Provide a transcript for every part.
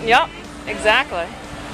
Yep, exactly.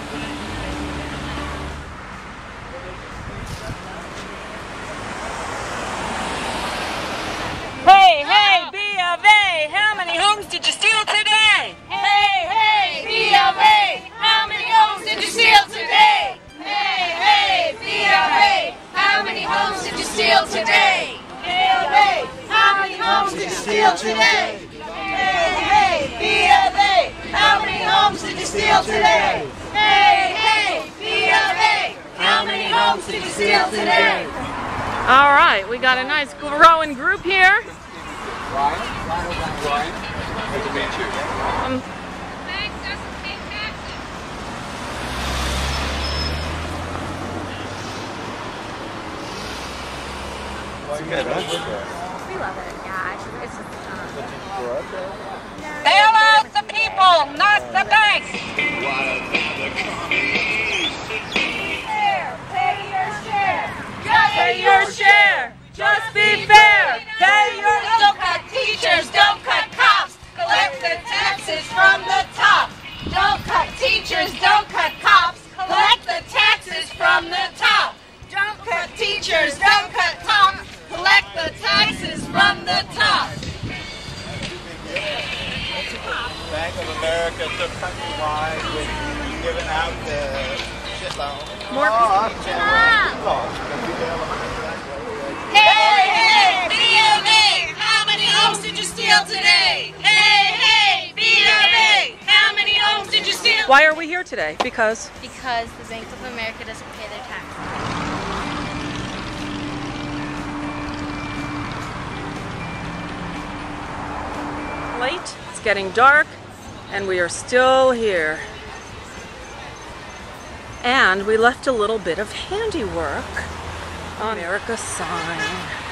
Hey, hey, BofA, how many homes did you steal today? Hey, hey, BofA, how many homes did you steal today? Hey, hey, BofA, how many homes did you steal today? BofA, how many homes did you steal today? Hey, hey, BofA, how many homes did you steal today? Hey, hey, BofA, how many homes did you steal today? All right, we got a nice growing group here. Ryan, good to meet you. Bank doesn't pay taxes. It's good, huh? We love it, yeah. It's just Bail out the people, not the bank. Pay your share. Just Pay your share. Just be fair. Pay your. Don't cut teachers, don't cut cops. Collect the taxes from the top. Don't cut teachers, don't cut cops. Collect the taxes from the top. Don't cut teachers, don't cut cops. Collect the taxes from the top. Bank of America took countrywide with giving out the shitload. More Hey, hey, BofA, how many homes did you steal today? Hey, hey, BofA, how many homes did you steal? Why are we here today? Because the Bank of America doesn't pay their taxes. late, it's getting dark, and we are still here. And we left a little bit of handiwork on America sign.